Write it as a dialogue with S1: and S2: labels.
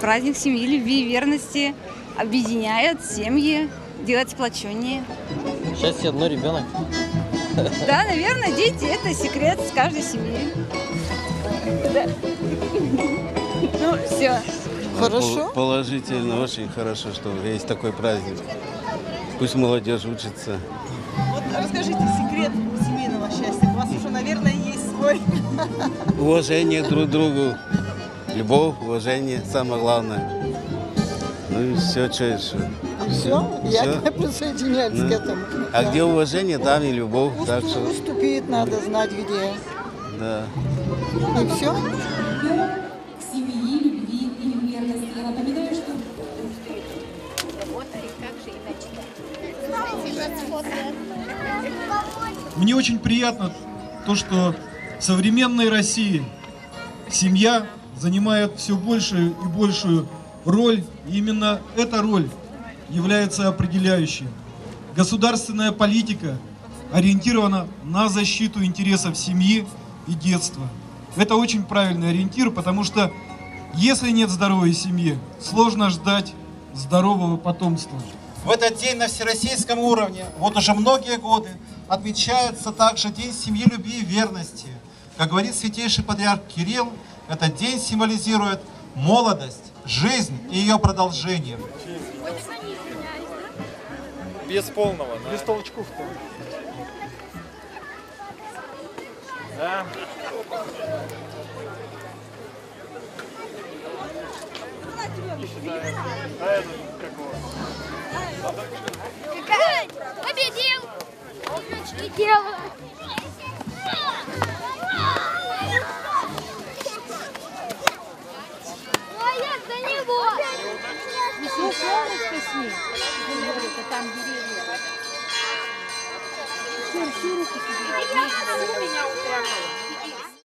S1: праздник семьи, любви и верности объединяет семьи, делает сплоченнее.
S2: Счастье одно, ребенок.
S1: Да, наверное, дети – это секрет с каждой семьи. Да. Ну, все.
S3: Хорошо.
S4: Положительно, очень хорошо, что есть такой праздник. Пусть молодежь учится.
S3: Вот расскажите секрет семейного счастья. У вас уже, наверное, есть свой.
S4: Уважение друг к другу, любовь, уважение, самое главное. Ну и все, что еще.
S3: Все, я присоединяюсь к этому.
S4: А где уважение, там и любовь. Так что,
S3: Уступить надо знать где.
S4: да.
S3: И все.
S5: Семьи, любви и верности. Я напоминаю, что...
S6: Мне очень приятно то, что в современной России семья занимает все большую и большую роль. И именно эта роль является определяющей. Государственная политика ориентирована на защиту интересов семьи и детства. Это очень правильный ориентир, потому что если нет здоровой семьи, сложно ждать здорового потомства.
S7: В этот день на всероссийском уровне, вот уже многие годы, отмечается также День семьи, любви и верности. Как говорит святейший патриарх Кирилл, этот день символизирует молодость, жизнь и ее продолжение.
S8: Без полного, да?
S7: Без толчков-то.
S8: Да.
S9: Победил! Девочки, дело! Ну а я за него!
S1: Еще солнышко с ним. Там деревья. Всю руку себе.
S9: Меня упрямила.